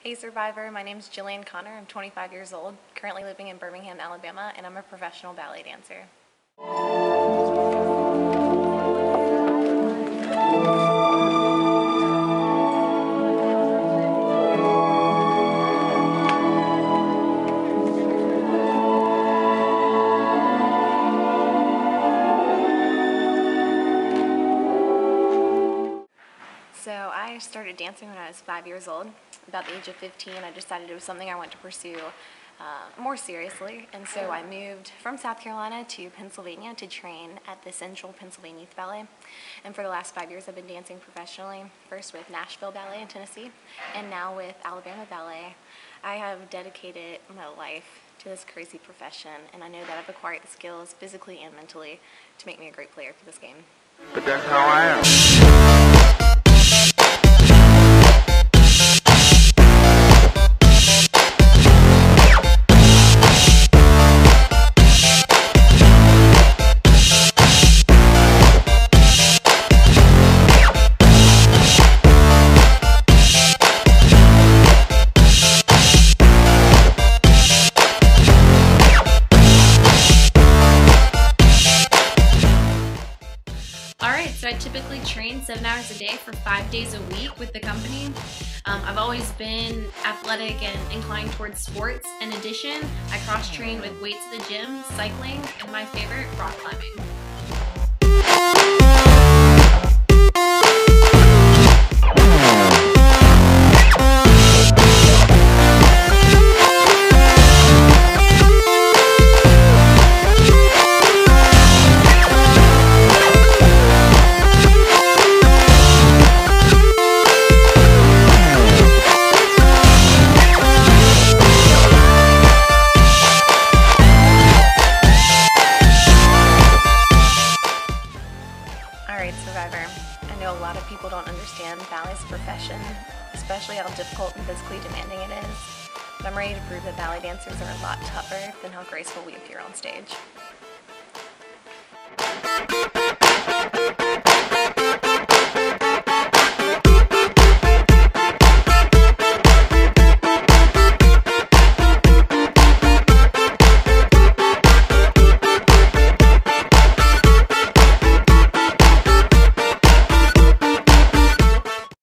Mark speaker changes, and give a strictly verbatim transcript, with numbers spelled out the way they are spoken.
Speaker 1: Hey Survivor, my name is Jillian Connor. I'm twenty-five years old, currently living in Birmingham, Alabama, and I'm a professional ballet dancer. So I started dancing when I was five years old. About the age of fifteen, I decided it was something I wanted to pursue uh, more seriously, and so I moved from South Carolina to Pennsylvania to train at the Central Pennsylvania Youth Ballet. And for the last five years, I've been dancing professionally, first with Nashville Ballet in Tennessee, and now with Alabama Ballet. I have dedicated my life to this crazy profession, and I know that I've acquired the skills physically and mentally to make me a great player for this game.
Speaker 2: But that's how I am.
Speaker 3: So I typically train seven hours a day for five days a week with the company. Um, I've always been athletic and inclined towards sports. In addition, I cross-train with weights at the gym, cycling, and my favorite, rock climbing.
Speaker 1: Alright Survivor, I know a lot of people don't understand ballet's profession, especially how difficult and physically demanding it is, but I'm ready to prove that ballet dancers are a lot tougher than how graceful we appear on stage.